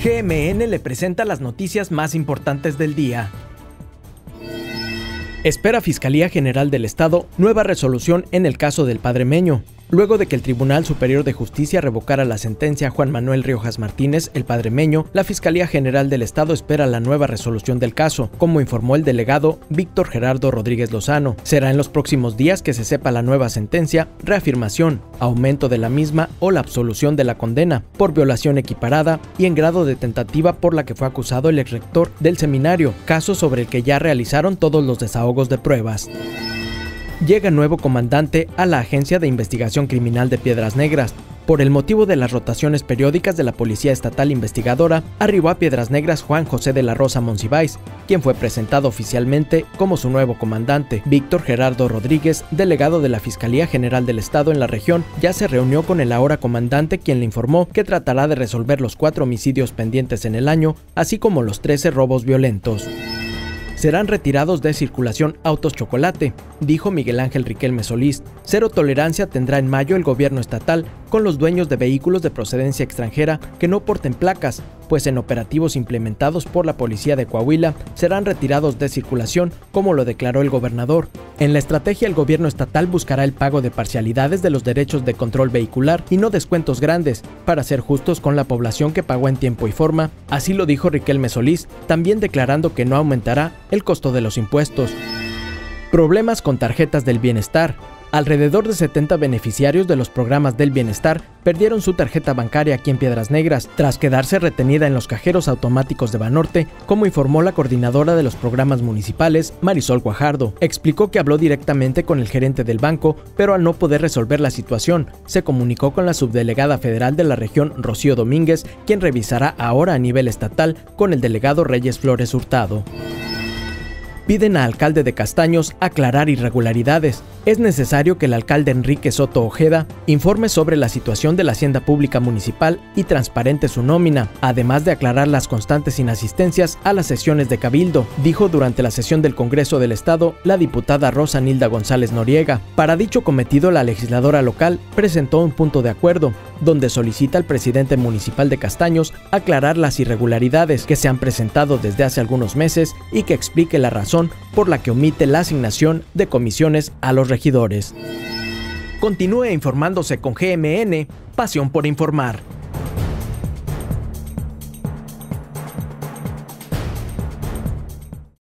GMN le presenta las noticias más importantes del día. Espera Fiscalía General del Estado nueva resolución en el caso del Padre Meño. Luego de que el Tribunal Superior de Justicia revocara la sentencia a Juan Manuel Riojas Martínez, el Padre Meño, la Fiscalía General del Estado espera la nueva resolución del caso, como informó el delegado Víctor Gerardo Rodríguez Lozano. Será en los próximos días que se sepa la nueva sentencia, reafirmación, aumento de la misma o la absolución de la condena por violación equiparada y en grado de tentativa por la que fue acusado el exrector del seminario, caso sobre el que ya realizaron todos los desahogos de pruebas. Llega nuevo comandante a la Agencia de Investigación Criminal de Piedras Negras. Por el motivo de las rotaciones periódicas de la Policía Estatal Investigadora, arribó a Piedras Negras Juan José de la Rosa Monsiváis, quien fue presentado oficialmente como su nuevo comandante. Víctor Gerardo Rodríguez, delegado de la Fiscalía General del Estado en la región, ya se reunió con el ahora comandante, quien le informó que tratará de resolver los 4 homicidios pendientes en el año, así como los 13 robos violentos. Serán retirados de circulación autos chocolate, dijo Miguel Ángel Riquelme Solís. Cero tolerancia tendrá en mayo el gobierno estatal con los dueños de vehículos de procedencia extranjera que no porten placas, pues en operativos implementados por la policía de Coahuila serán retirados de circulación, como lo declaró el gobernador. En la estrategia, el gobierno estatal buscará el pago de parcialidades de los derechos de control vehicular y no descuentos grandes, para ser justos con la población que pagó en tiempo y forma. Así lo dijo Riquelme Solís, también declarando que no aumentará el costo de los impuestos. Problemas con tarjetas del bienestar. Alrededor de 70 beneficiarios de los programas del bienestar perdieron su tarjeta bancaria aquí en Piedras Negras, tras quedarse retenida en los cajeros automáticos de Banorte, como informó la coordinadora de los programas municipales, Marisol Guajardo. Explicó que habló directamente con el gerente del banco, pero al no poder resolver la situación, se comunicó con la subdelegada federal de la región, Rocío Domínguez, quien revisará ahora a nivel estatal con el delegado Reyes Flores Hurtado. Piden a alcalde de Castaños aclarar irregularidades. Es necesario que el alcalde Enrique Soto Ojeda informe sobre la situación de la hacienda pública municipal y transparente su nómina, además de aclarar las constantes inasistencias a las sesiones de cabildo, dijo durante la sesión del Congreso del Estado la diputada Rosa Nilda González Noriega. Para dicho cometido, la legisladora local presentó un punto de acuerdo, donde solicita al presidente municipal de Castaños aclarar las irregularidades que se han presentado desde hace algunos meses y que explique la razón por la que omite la asignación de comisiones a los regidores. Continúe informándose con GMN, pasión por informar.